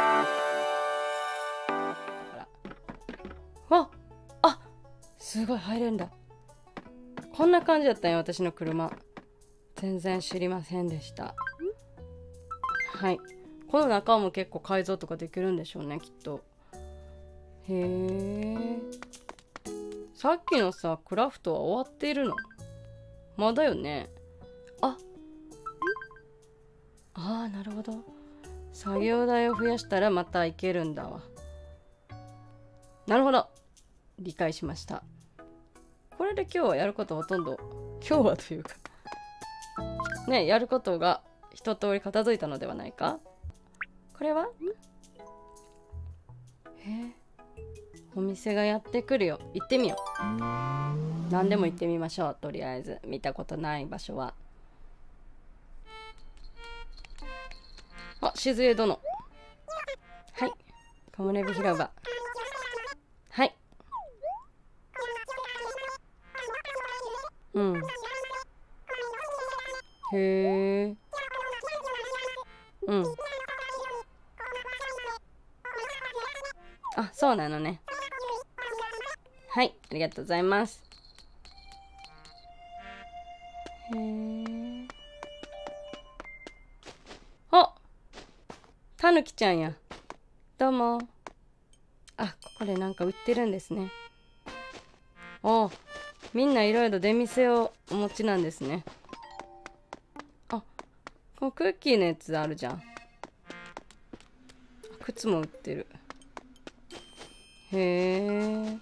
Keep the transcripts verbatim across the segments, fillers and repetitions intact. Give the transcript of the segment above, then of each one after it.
わあ、すごい入れんだ。こんな感じだったんよ、私の車。全然知りませんでした。はい。この中も結構改造とかできるんでしょうね、きっと。へえ。さっきのさ、クラフトは終わっているの？まだよね。あ、あー、なるほど。作業台を増やしたらまたいけるんだわ。なるほど。理解しました。これで今日はやることほとんど、今日はというかね、やることが一通り片付いたのではないか。これはえお店がやってくるよ。行ってみよう。何でも行ってみましょう。とりあえず見たことない場所は。あ、静江殿。はい。木漏れ日広場。はい。うん。へえ。うん。あ、そうなのね。はい、ありがとうございます。へえ。あ、たぬきちゃんや。どうも。あ、ここでなんか売ってるんですね。お、みんないろいろ出店をお持ちなんですね。あ、このクッキーのやつあるじゃん。靴も売ってる。へえ。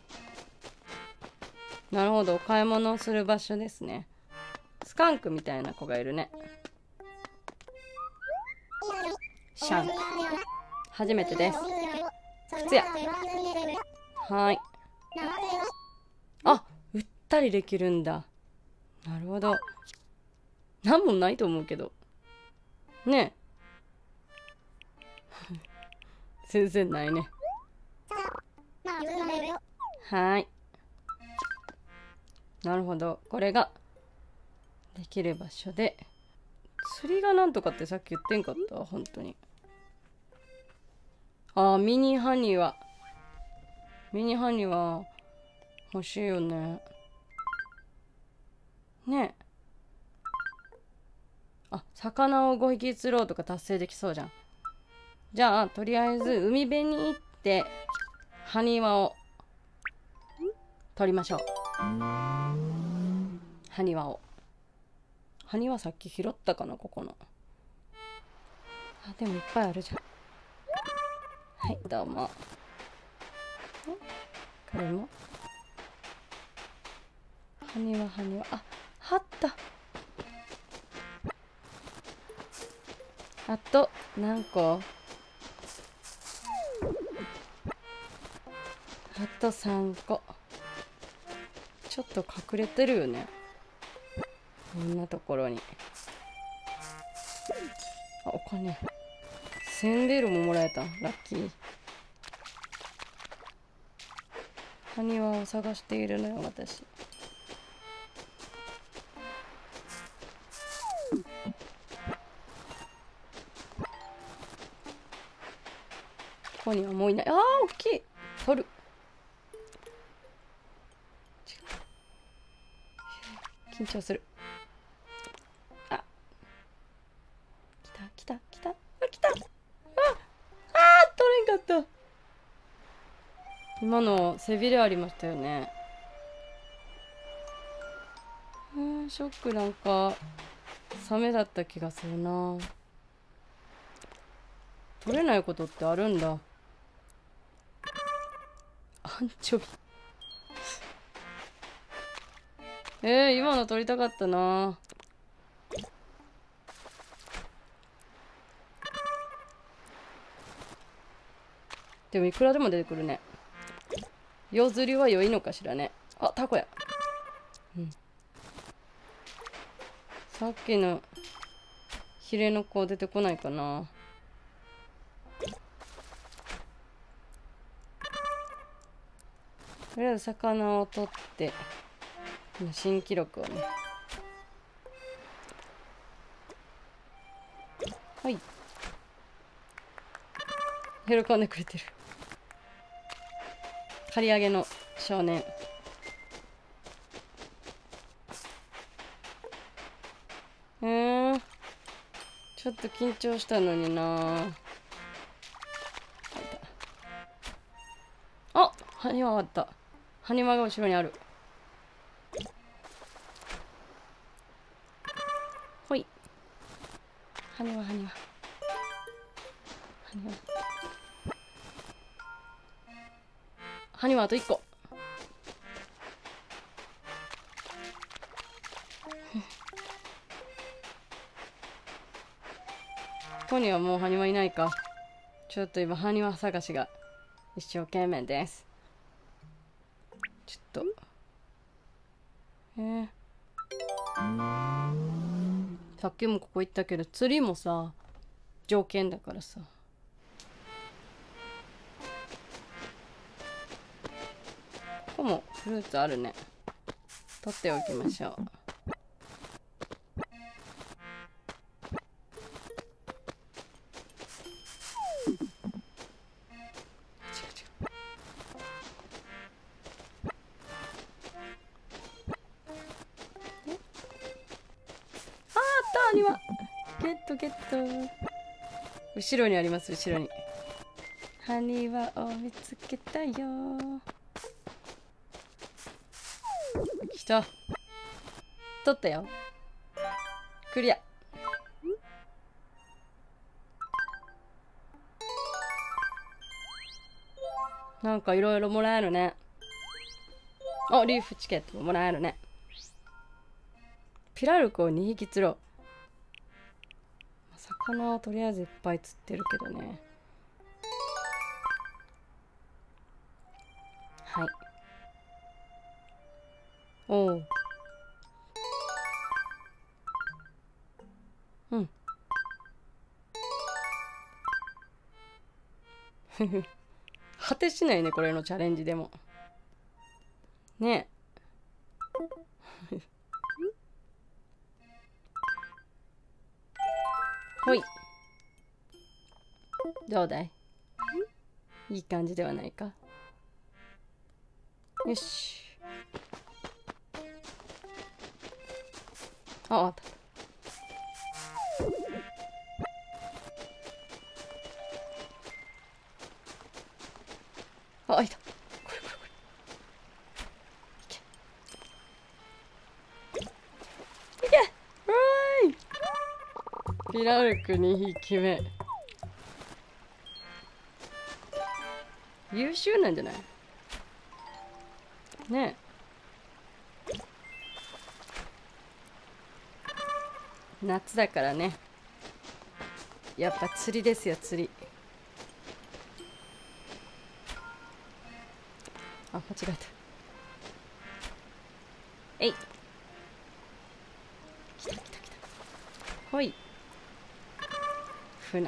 なるほど、お買い物をする場所ですね。スカンクみたいな子がいるね。シャンク。初めてです。靴や。はい。あ、売ったりできるんだ。なるほど。なんもないと思うけど。ねえ。全然ないね。はい。なるほど。これができる場所で。釣りがなんとかってさっき言ってんかった？本当に。あー、ミニハニワ。ミニハニワ欲しいよね。ねえ。あ、魚をごひき釣ろうとか達成できそうじゃん。じゃあ、とりあえず海辺に行って、ハニワを取りましょう。ハニワを。ハニワさっき拾ったかな、ここの。あ、でもいっぱいあるじゃん。はい、どうも。これも。ハニワ、ハニワ。あ、はった。あと、何個？あとさんこ。ちょっと隠れてるよね。こんなところに。あ、お金。せんベルももらえた。ラッキー。ハニワを探しているのよ、私。ここにはもういない。あー、大きい。取る。緊張する。あ、来た来た来た。あ、来た。あ、あー、取れんかった。今の背びれありましたよね。うん、ショック。なんかサメだった気がするな。取れないことってあるんだ。アンチョビ。えー、今の取りたかったな。でもいくらでも出てくるね。夜釣りは良いのかしらね。あ、タコや。うん。さっきのヒレの子出てこないかな。とりあえず魚を取って新記録をね。はい。 喜んでくれてる。刈り上げの少年。えー、ちょっと緊張したのにな。あ、埴輪あった。埴輪が後ろにある。ほい。埴輪埴輪。埴輪。埴輪あといっこ。ここにはもう埴輪いないか。ちょっと今埴輪探しが一生懸命です。ちょっとえー、さっきもここ行ったけど釣りもさ条件だからさ。ここもフルーツあるね。取っておきましょう。埴輪ゲットゲット。後ろにあります。後ろに埴輪を見つけたよ。来た。取ったよ。クリア。なんかいろいろもらえるね。あ、リーフチケットももらえるね。ピラルクをにひき釣ろう。魚はとりあえずいっぱい釣ってるけどね。はい。おお。うん。果てしないね、これのチャレンジでも。ねえ。ほい。どうだい？いい感じではないか。よし。あ、あった。あ、いた。これこれこれ。いけ。いけ。うわーい。ピラルクにひきめ。優秀なんじゃない？ねえ。夏だからね。やっぱ釣りですよ、釣り。あ、間違えた。えい。来た来た来た。ほい。船。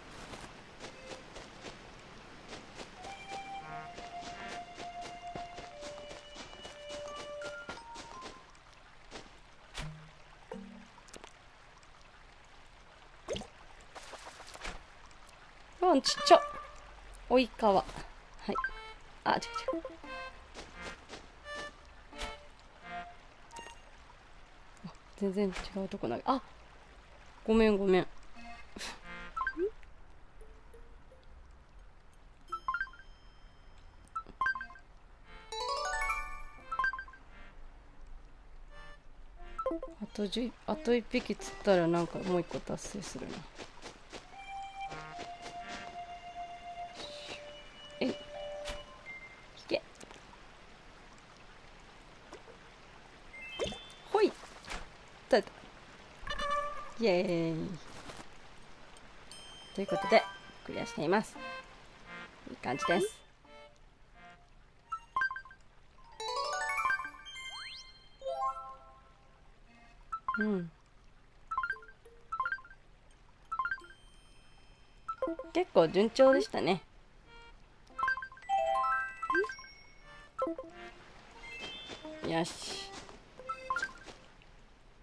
うん、ちっちゃ。おいかわ。はい。あ、違う違う。あ、全然違うとこない。あ、ごめんごめん。あとじゅう、あといっぴき釣ったらなんかもういっこ達成するな。えい。引け。ほい。取れた。イエーイ。ということでクリアしています。いい感じです。うん。結構順調でしたね。よし。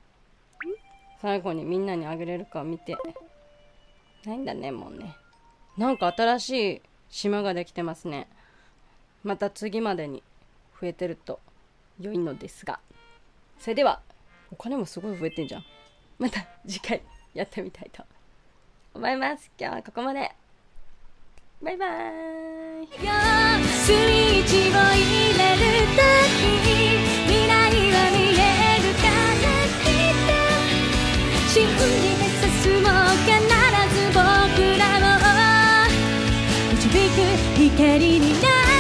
最後にみんなにあげれるか見て。ないんだね、もうね。 なんか新しい島ができてますね。また次までに増えてると良いのですが、それではお金もすごい増えてんじゃん。また次回やってみたいと思います。今日はここまで。バイバーイ。スイッチを入れるとき未来は見えるからきっと信じて進もう。必ず僕らを導く光になる